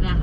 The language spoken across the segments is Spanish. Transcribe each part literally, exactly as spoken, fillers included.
izquierda.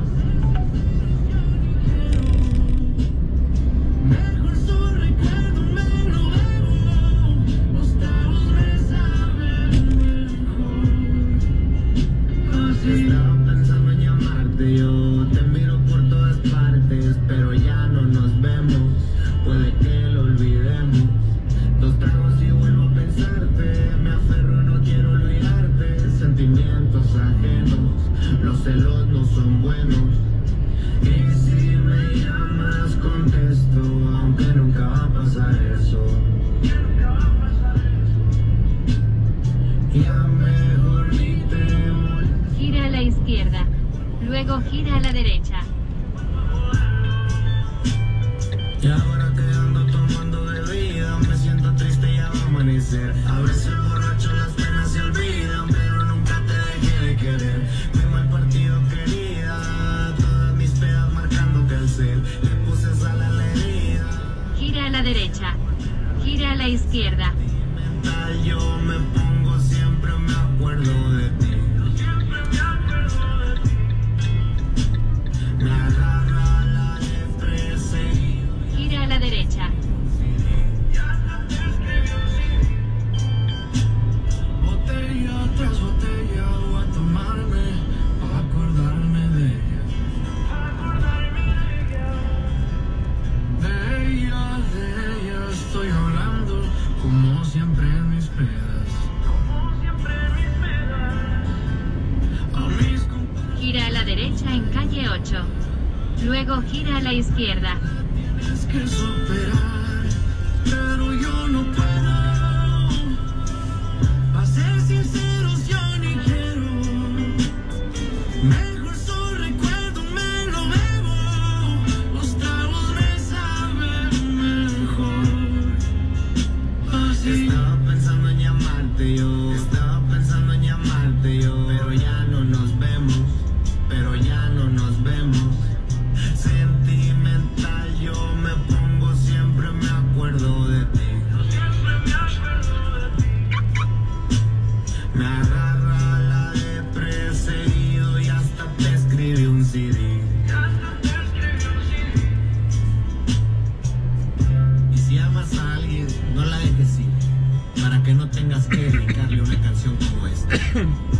Estaba pensando en llamarte, yo te miro por todas partes, pero ya no nos vemos, puede que lo olvidemos. Dos tragos y vuelvo a pensarte, me aferro, no quiero olvidarte. Sentimientos ajenos, los celos no son buenos. Y si me llamas contesto, aunque nunca va a pasar eso. Ya mejor ni te molestes. Gira a la izquierda. Luego gira a la derecha. Y ahora que ando tomando bebida, me siento triste y ya va a amanecer. A veces borracho las penas se olvidan, pero nunca te dejé de querer. Fui mal partido, querida, todas mis pedas marcando que el cel. Le puse sal a la herida. Gira a la derecha. Gira a la izquierda. Mental, yo me pongo siempre, me acuerdo de ti. Me agarra la depresión. Gira a la derecha. Botella tras botella voy a tomarme para acordarme de ella. De ella, de ella estoy hablando como siempre en mis pedas. Como siempre en mis pedas. A mis compa- Gira a la derecha en calle ocho. Luego gira a la izquierda. Tienes que superar, pero yo no puedo. A ser sinceros, yo ni quiero. Mejor solo recuerdo, me lo bebo. Los tragos me saben mejor. Así. Estaba pensando en llamarte yo. Estaba pensando en llamarte yo. Pero ya no nos vemos. Pero ya no nos vemos. Sentimental, yo me pongo siempre, me acuerdo de ti. Me agarra la depresión y hasta te escribí un C D. Y si amas a alguien, no la dejes ir, para que no tengas que dedicarle una canción como esta.